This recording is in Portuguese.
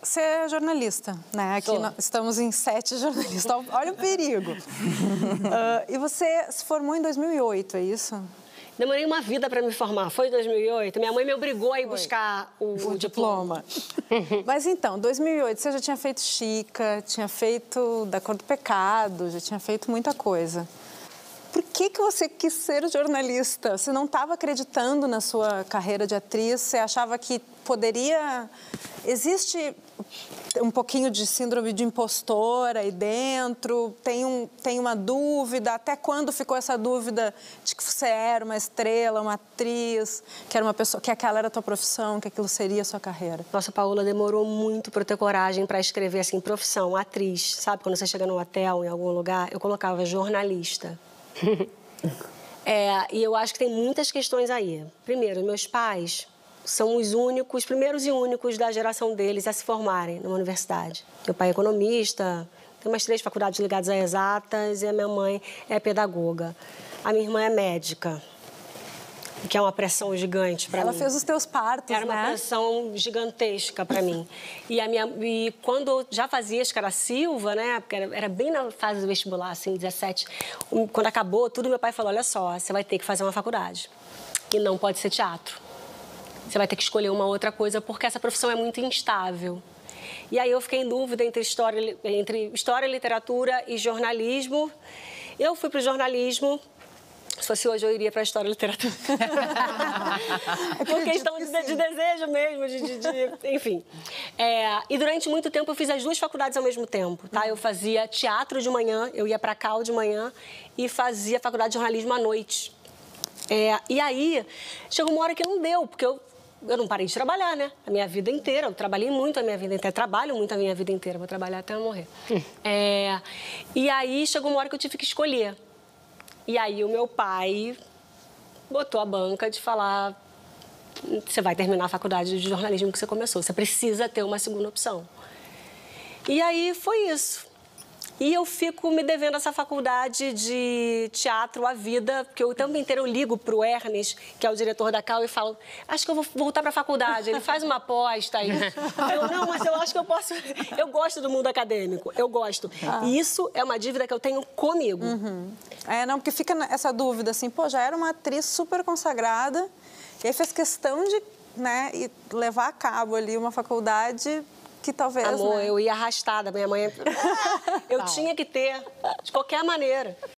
Você é jornalista, né? Aqui estamos em 7 jornalistas. Olha o perigo. E você se formou em 2008, é isso? Demorei uma vida para me formar. Foi em 2008. Minha mãe me obrigou a ir buscar o diploma. Mas então, 2008, você já tinha feito Chica, tinha feito Da Cor do Pecado, já tinha feito muita coisa. Por que você quis ser jornalista? Você não estava acreditando na sua carreira de atriz? Você achava que poderia... Existe um pouquinho de síndrome de impostora aí dentro? Tem uma dúvida? Até quando ficou essa dúvida de que você era uma estrela, uma atriz, que era uma pessoa, que aquela era a tua profissão, que aquilo seria a sua carreira? Nossa, Paola, demorou muito para eu ter coragem para escrever assim, profissão, atriz. Sabe, quando você chega no hotel, em algum lugar, eu colocava jornalista. E eu acho que tem muitas questões aí. Primeiro, meus pais são os primeiros e únicos da geração deles a se formarem numa universidade. Meu pai é economista, tem umas 3 faculdades ligadas a exatas e a minha mãe é pedagoga. A minha irmã é médica, que é uma pressão gigante para mim. Ela fez os teus partos, né? Era uma pressão gigantesca para mim. E quando eu já fazia Escara Silva, né? Porque era bem na fase do vestibular, assim, 17. Quando acabou tudo, meu pai falou, olha só, você vai ter que fazer uma faculdade. E não pode ser teatro. Você vai ter que escolher uma outra coisa, porque essa profissão é muito instável. E aí eu fiquei em dúvida entre história, literatura e jornalismo. Eu fui para o jornalismo. Se fosse hoje, eu iria para a história e literatura. Por questão de desejo mesmo, enfim. E durante muito tempo eu fiz as 2 faculdades ao mesmo tempo, tá? Eu fazia teatro de manhã, eu ia para a Cal de manhã e fazia faculdade de jornalismo à noite. E aí, chegou uma hora que não deu, porque eu não parei de trabalhar, né? A minha vida inteira. Eu trabalhei muito a minha vida inteira. Trabalho muito a minha vida inteira. Vou trabalhar até eu morrer. E aí, chegou uma hora que eu tive que escolher. E aí, o meu pai botou a banca de falar... Você vai terminar a faculdade de jornalismo que você começou. Você precisa ter uma segunda opção. E aí, foi isso. E eu fico me devendo essa faculdade de teatro à vida, porque o tempo inteiro eu ligo para o Ernest, que é o diretor da Cal, e falo, acho que eu vou voltar para a faculdade. Ele faz uma aposta aí. Não, mas eu acho que eu posso... Eu gosto do mundo acadêmico, eu gosto. E isso é uma dívida que eu tenho comigo. Não, porque fica essa dúvida, assim, pô, já era uma atriz super consagrada, e aí fez questão de, né, levar a cabo ali uma faculdade... que talvez, Amor, né? eu ia arrastada, minha mãe... Eu tinha que ter, de qualquer maneira.